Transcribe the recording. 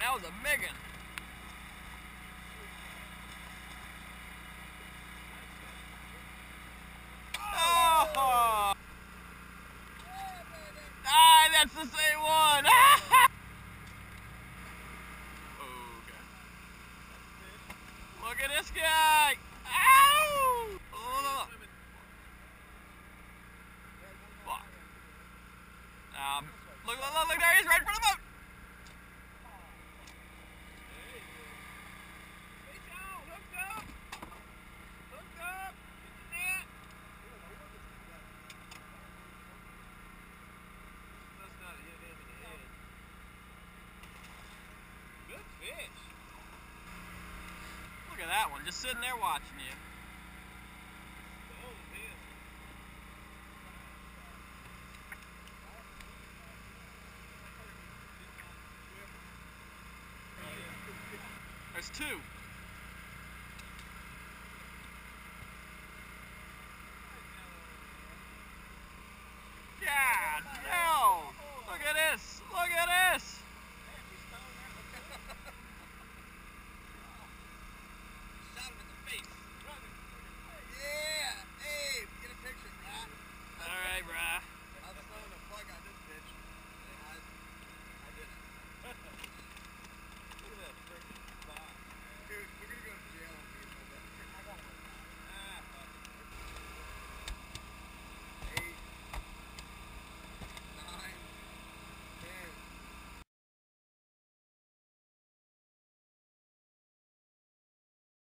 That was a big one. Oh! Ah, that's the same one. Okay. Look at this guy. Ow! Oh. Fuck. Look there he is, right in front of the boat. Look at that one, just sitting there watching you. There's two.